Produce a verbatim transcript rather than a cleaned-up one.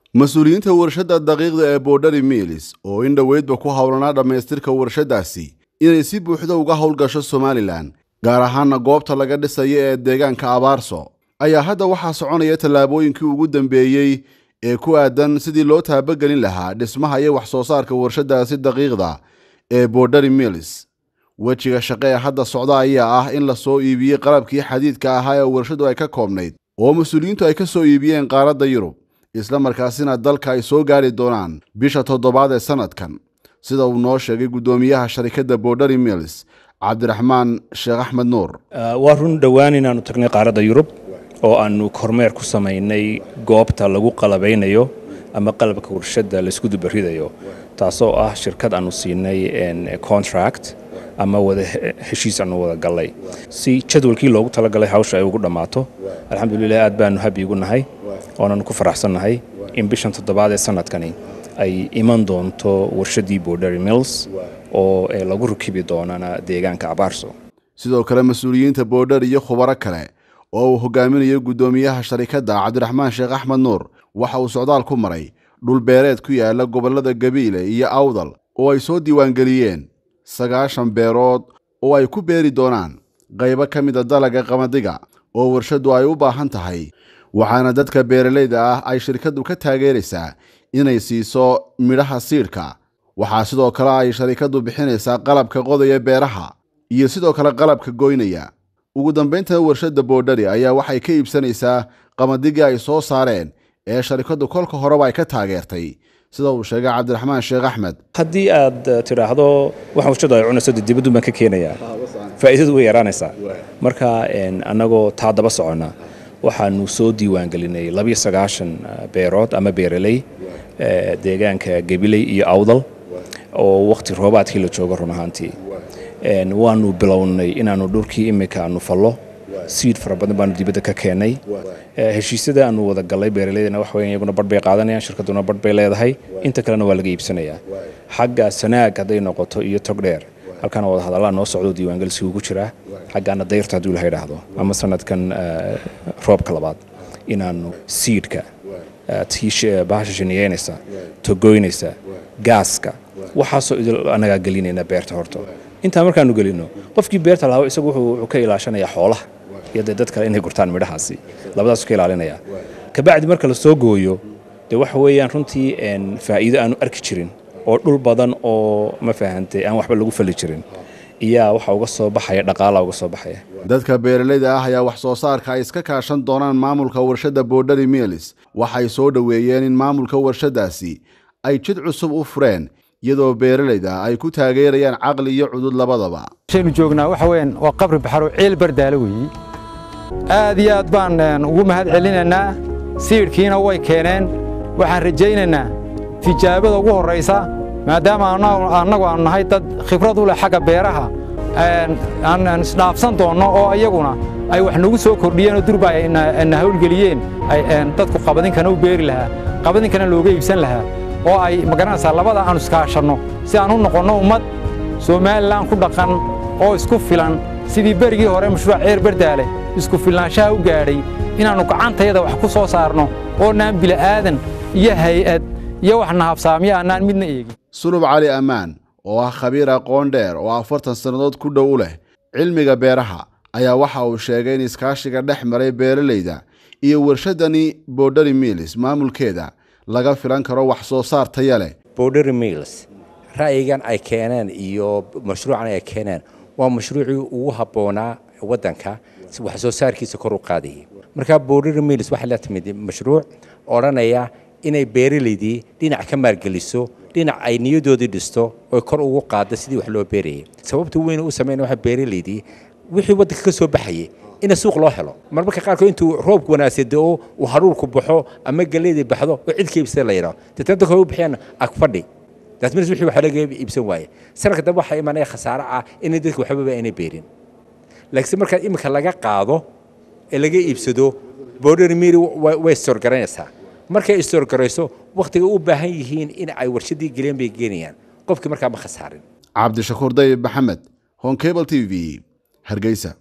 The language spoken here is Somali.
mas-uuliyiinta warshadda daqiiqda ee Borderi Mills oo in dhaweydba ku hawlanaa dhammaystirka warshadaasi inay si buuxda uga howlgasho Somaliland gaar ahaan goobta laga dhisayo ee deegaanka Abaarso ayaa hadda waxaa soconaya tallaabooyinkii ugu dambeeyay ee ku aadan sidii loo taabagelin lahaa dhismaha iyo wax soo saarka warshadaasi daqiiqda ee Borderi Mills. wejiga shaqo ee hadda socda ayaa ah in la soo iibiyay qalabkii xadiidka ahaa ee warshadu ay ka koobnayd oo mas-uuliyiintu ay ka soo iibiyeen qaaradda Yurub isla markaasina dalka ay soo gaari doonaan bisha toddobaad ee sanadkan sida uu noo sheegay gudoomiyaha sharikadda Borderi Mills Cabdiraxmaan Sheekh Axmed Nuur. waa run dhawaan inaanu tagnay qaaradda Yurub oo aanu kormeer ku sameynay goobta lagu qalabeynayo ama qalabka warshadda la isku dubaridayo taasoo ah shirkad aanu siinay contract ama wada heshiis aanu wada galay si jadwalkii loogu talagalay hawsha ay ugu dhamaato. alxamdulillaah aad baanu happy ugu nahay oonan ku faraxsanahay in bishan toddobaad ee sanadkani ay iman doonto warshadii Borderi Mills oo lagu rakibi doonana deegaanka Abaarso. sidoo kale mas-uuliyiinta Borderi iyo khubaro kale oo uu hogaaminayo gudoomiyaha sharikadda Cabdiraxmaan Sheekh Axmed Nuur waxa uu socdaal ku maray dhul beereed ku yaala gobolada Gabiile iyo Awdal oo ay soo diiwaan galiyeen sagaashan beerood oo ay ku beeri doonaan qaybo ka mid ah dalagga qamadiga oo warshadu ay u baahan tahay waxaana dadka beeraleyda ah ay shirkadu ka taageeraysaa inay siiso midhaha siidhka. waxaa sidoo kale ay shirkadu bixinaysaa qalabka qodaya beeraha iyo sidoo kale qalabka goynaya. ugu dambeynta warshadda Borderi ayaa waxay ka iibsanaysaa qamadiga ay soo saareen ee shirkadu kolka horeba ay ka taageertay sida uu sheegay Cabdiraxmaan Sheekh Axmed. haddii aad tiraahdo waxa warshadu ay cunayso dibaddu ma ka keenayaa faa'iidadu way yaraanaysaa. marka annagoo taa daba socona waxaanu soo diiwaan gelinay laba iyo sagaashan beerood ama beeraley deegaanka Gabiley iyo Awdal oo waqti roobaadkii la joogo run ahaantii waanu bilownay inaanu dhulkii imika aanu fallo seed fara badan baanu dibadda ka keenay. heshiisyada aanu wada galay beeraleydana wax weyn iyaguna badh bay qaadanayaan shirkaduna badh bay leedahay inta kalena waa laga iibsanayaa. xagga sanaag hadday noqoto iyo togdheer halkan wada hadallada noo socdo diiwaangelsi ugu jira xaggaana dayrta hadduu la yidhaahdo ama sanadkan roobka labaad inaanu seedka tiisha bahasha shiniyeynaysa togoynaysa gaaska waxaasoo anagaa gelinayna beerta horta. intaa markaanu gelino qofkii beerta lahaa isagu wuxuu ka ilaashanayaa xoolaha iyo dadka inay gurtaan midhahaasi labadaas ka ilaalinaya. kabacdi marka la soo gooyo de waxa weeyaan runtii faa'iido aanu arki jirin oo dhul badan oo ma faahantay aan waxba lagu fali jirin iyo waxa uga soo baxaya dhaqaale uga soo baxaya. dadka beeraleyda ah ayaa wax soo saarka ay iska kaashan doonaan maamulka warshadda Borderi Mills waxay soo dhaweeyeen in maamulka warshadaasi ay jid cusub u fureen iyadoo beeraleyda ay ku taageerayaan caqli iyo cudud labadaba. sheenu joognaa waxa weyn waa qabri baxaro ceel bardaale weey aad iyo aad baan ugu mahad celinaynaa siirkiina way keeneen waxaan rajaynaynaa tijaabada ugu horeysa maadaama annagu aan nahay dad khibrad u leh xagga beeraha aan isdhaafsan doono oo iyaguna ay wax nagu soo kordhiyeen oo durba ay na hawlgeliyeen ay dadku qabadinkana u beeri lahaa qabadinkana looga iibsan lahaa oo ay magaranaysaa labada aan iskaashano si aan u noqono ummad Soomaaliland ku dhaqan oo isku filan sidii berigii hore mashruuc ceer bardaale isku filnaanshaha u gaadhay inaanu gacantayada wax ku soo saarno oo naan bila aadan iyo hay'ad iyo wax nahabsaamiya aanan midna eegin. Sulub Cali Amaan oo ah khabiir aqoon dheer oo afartan sanadood ku dhow leh cilmiga beeraha ayaa waxa uu sheegay in iskaashiga dhex maray beeraleyda iyo warshadani Borderi Mills maamulkeeda laga filan karo wax soo saar tayo leh. Borderi Mills ra'yigan ay keeneen iyo mashruucan ay keeneen waa mashruucii ugu habboonaa waddanka si wax soo saarkiisa kor u qaadayay. marka Borderi Mills waxa la timid mashruuc oranaya inay beeraleydii dhinac ka maalgeliso dhinac ay niyadoodii dhisto oo kor ugu qaado sidii wax loo beerayay. sababta weyn u sameeyay waxa beeraleydii wixii waddanka ka soo baxayay in suuq loo helo marmarka qaarkood intuu roobku wanaagsan oo uu haruurku baxo ama galeedii baxdo oo cid ka iibsan la yiraahdo dadka kale u bixiyaan ag fadhi dad meesha wixii waxa laga iibsan waaye sanadka dab waxa imanaya khasaare ah in dadku waxba ay beerin laakiin marka imika laga qaado ee laga iibsado Borderi Mills way sorgaranaysaa markay istorgarayso waqtiga u baahan yihiin in ay warshadii galeen bay geenayaan qofkii markaa ma khasaarin. Cabdi Shakuur Dayib Maxamed Hon Cable T V Hargeysa.